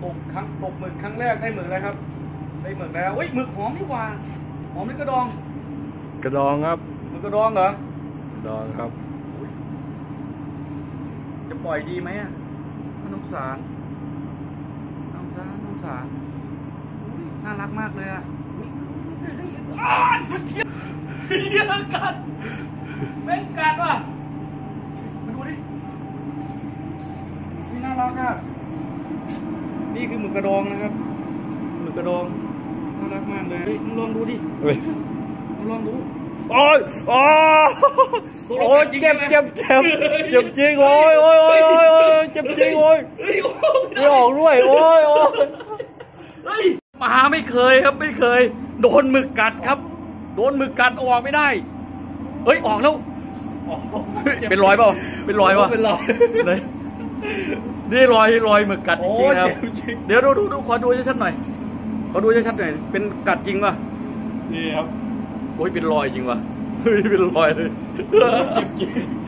ตกหมึกครั้งแรกได้หมึกแล้วครับได้หมึกแล้วเฮ้ยหมึกหอมนี่หว่าหอมนี่กระดองครับหมึกกระดองเหรอกระดองครับจะปล่อยดีไหมอ่ะน้องสารน่ารักมากเลยอ่ะเยอะกัดแม่งกัดว่ะมาดูดินี่น่ารักอ่ะนี่คือหมึกกระดองนะครับหมึกกระดองน่ารักมากเลยมึงลองดูดิมึงลองดูโอ้ยเจ็บจริงโอ้ยเจ็บจริงโอ้ยไม่ออกด้วยโอ้ยมาไม่เคยครับไม่เคยโดนหมึกกัดครับโดนหมึกกัดออกไม่ได้เฮ้ยออกแล้วเป็นรอยเปล่าเป็นรอยวะเลยนี่รอยหมึกกัดจริงครับเดี๋ยวดูขอดูชัดๆหน่อยเป็นกัดจริงป่ะนี่ครับโอ้ยเป็นรอยจริงป่ะเฮ้ยเป็นรอยเลยเจ็บจริง